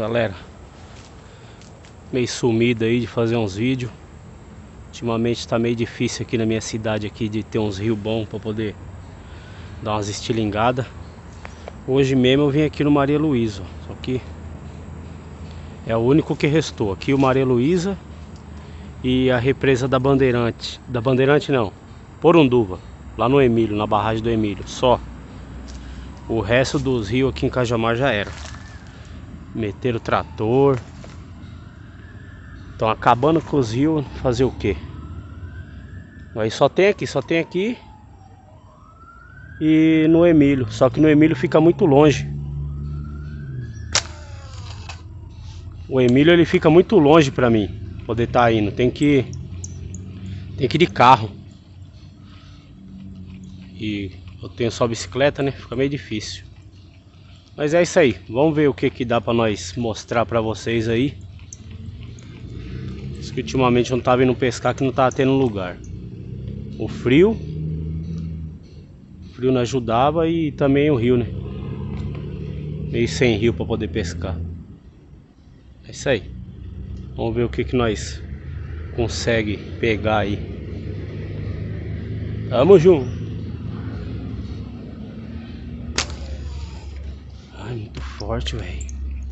Galera, meio sumido aí de fazer uns vídeos. Ultimamente tá meio difícil aqui na minha cidade aqui de ter uns rios bons para poder dar umas estilingadas. Hoje mesmo eu vim aqui no Maria Luísa, só que é o único que restou. Aqui o Maria Luísa e a represa da Bandeirante. Da Bandeirante não, Porunduva, lá no Emílio, na barragem do Emílio, só. O resto dos rios aqui em Cajamar já era. Meteram o trator. Estão acabando com os rios, fazer o quê? Aí só tem aqui e no Emílio. Só que no Emílio fica muito longe. O Emílio ele fica muito longe pra mim poder estar indo. Tem que ir de carro. E eu tenho só bicicleta, né? Fica meio difícil. Mas é isso aí. Vamos ver o que dá pra nós mostrar pra vocês aí. Diz que ultimamente eu não tava indo pescar, que não tava tendo lugar. O frio não ajudava e também o rio, né? Meio sem rio pra poder pescar. É isso aí. Vamos ver o que nós consegue pegar aí. Tamo junto. Ai, muito forte, velho.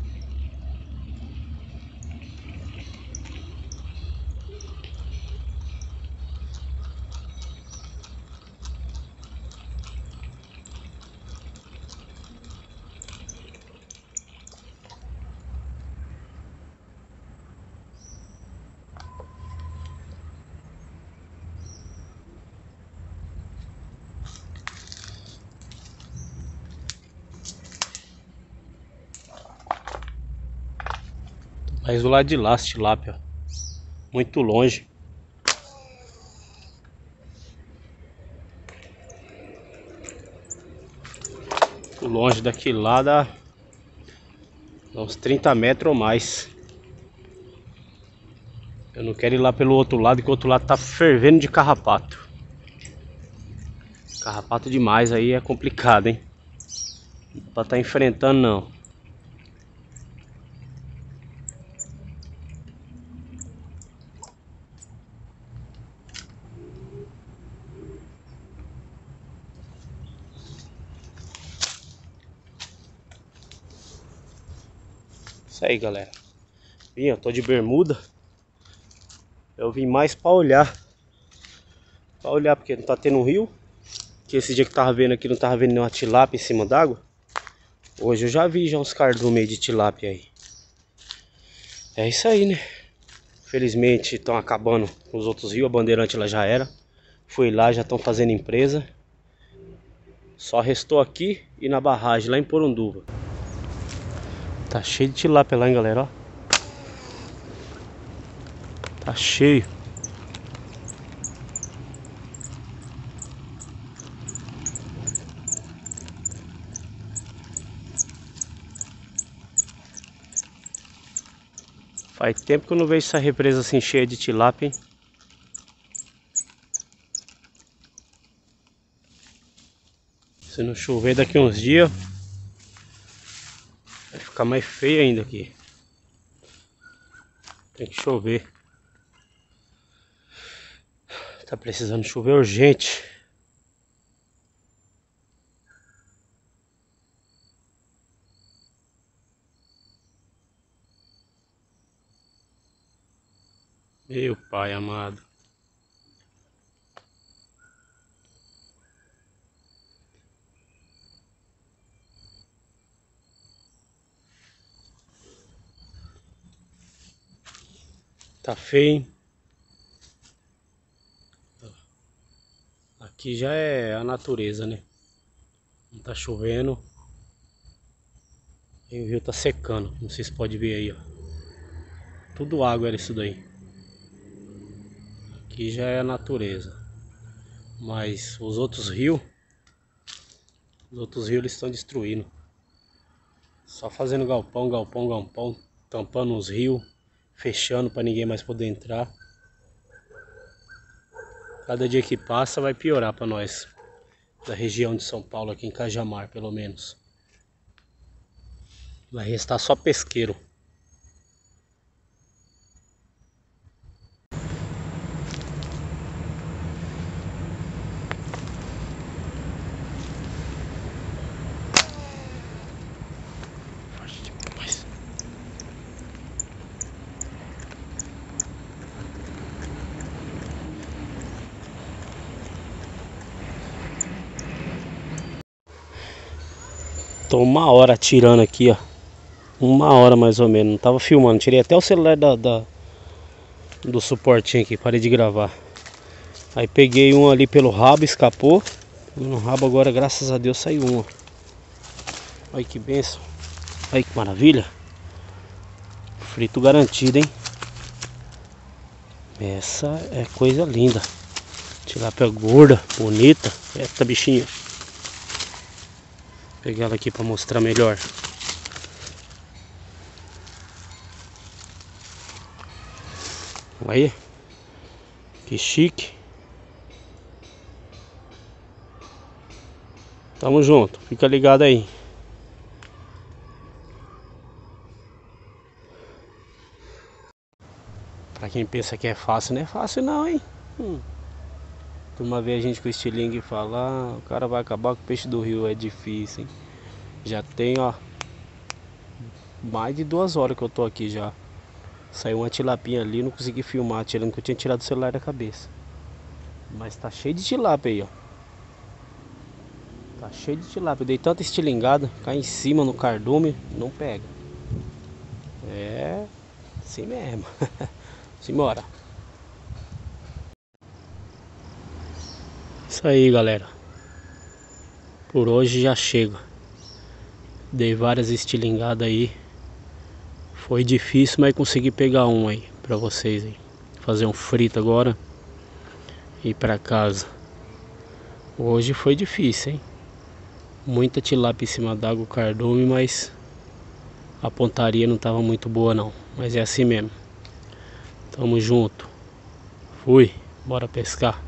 Mas do lado de lá, tilápia, muito longe. Muito longe daqui lá dá uns 30 metros ou mais. Eu não quero ir lá pelo outro lado, que o outro lado tá fervendo de carrapato. Carrapato demais aí é complicado, hein? Não dá pra tá enfrentando não. Isso aí, galera. Eu tô de bermuda. Eu vim mais pra olhar. Pra olhar, porque não tá tendo rio. Que esse dia que tava vendo aqui, não tava vendo nenhuma tilápia em cima d'água. Hoje eu já vi uns cardumes de tilápia aí. É isso aí, né? Felizmente estão acabando com os outros rios. A Bandeirante lá já era. Fui lá, já estão fazendo empresa. Só restou aqui e na barragem, lá em Porunduva. Tá cheio de tilápia lá, hein, galera, ó. Tá cheio. Faz tempo que eu não vejo essa represa assim cheia de tilápia, hein? Se não chover daqui uns dias, vai ficar mais feio ainda aqui. Tem que chover. Tá precisando chover urgente. Meu pai amado. Tá feio, hein? Aqui já é a natureza, né? Não tá chovendo. E o rio tá secando. Como vocês podem ver aí, ó. Tudo água era isso daí. Aqui já é a natureza. Mas os outros rios eles estão destruindo. Só fazendo galpão, galpão, galpão. Tampando os rios. Fechando para ninguém mais poder entrar. Cada dia que passa vai piorar para nós. Da região de São Paulo, aqui em Cajamar, pelo menos. Vai restar só pesqueiro. Tô 1 hora tirando aqui, ó. 1 hora mais ou menos. Não tava filmando. Tirei até o celular do suportinho aqui. Parei de gravar. Aí peguei um ali pelo rabo, escapou. No rabo agora, graças a Deus, saiu um. Olha que benção. Olha que maravilha. Frito garantido, hein? Essa é coisa linda. Tilápia gorda, bonita. Eita, bichinha. Vou pegar ela aqui para mostrar melhor. Aí, que chique. Tamo junto, fica ligado aí. Pra quem pensa que é fácil, não é fácil não, hein? Uma vez a gente com o estilingue fala, ah, o cara vai acabar com o peixe do rio, é difícil, hein? Já tem, ó, mais de 2 horas que eu tô aqui já. Saiu uma tilapinha ali, não consegui filmar, tirando que eu tinha tirado o celular da cabeça. Mas tá cheio de tilápia aí, ó. Tá cheio de tilápia. Eu dei tanta estilingada, cai em cima no cardume, não pega. É, assim mesmo. Simbora. Isso aí, galera. Por hoje já chega. Dei várias estilingadas aí. Foi difícil, mas consegui pegar um aí pra vocês aí. Fazer um frito agora e ir pra casa. Hoje foi difícil, hein? Muita tilápia em cima d'água, o cardume, mas a pontaria não tava muito boa não. Mas é assim mesmo. Tamo junto. Fui, bora pescar.